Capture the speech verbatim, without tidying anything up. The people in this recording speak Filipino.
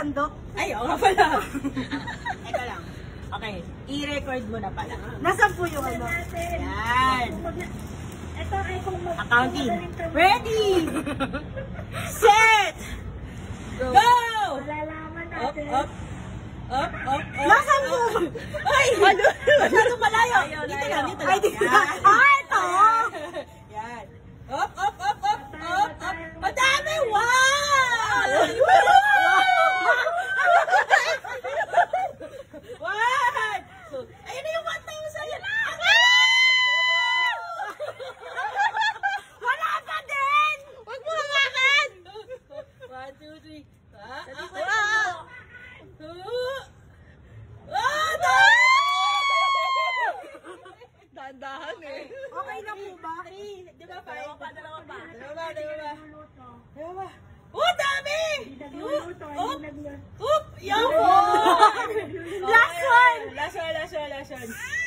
sandok? Ay, oo nga pala. Ito lang. Okay, i-record mo na pala. Nasaan po yung ano? Yan. Ito ay kung mag- Accounting. Ready! Set! Go! malalaman Up, natin. up. Up, up, up. Nasaan po? Ay! Masyado malayo. Dito lang, dito lang. Ay, dito Yan. lang. Ah, ito! Yan. Up, up, up, up, up, up. Madami! Wow! One! So, ayun na yung one thousand. Yan na! Wala pa din! Huwag mo hawakan! One, two, three. Ah, ah, ah. Ah, dami! Dahan-dahan eh. Okay na po ba? Three. Di ba? Dalawa pa, dalawa pa. Dalawa pa, dalawa pa. Dalawa pa. Oh, dami! Nagluluto, Oh, hindi nagluluto. oop! Yaw! Last one! Last one, last one, last one.